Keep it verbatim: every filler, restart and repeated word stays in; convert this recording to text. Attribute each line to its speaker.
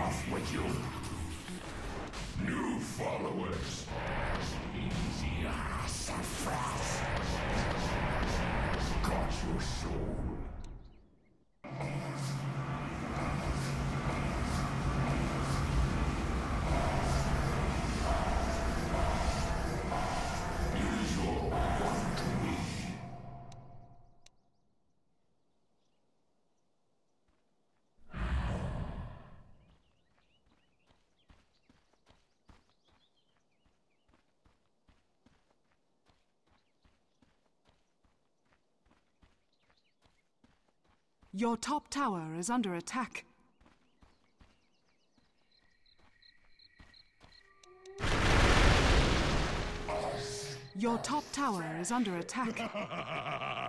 Speaker 1: off with you. New followers. Easy as a frost. Got your soul. Use your one to me.
Speaker 2: Your top tower is under attack. Your top tower is under attack.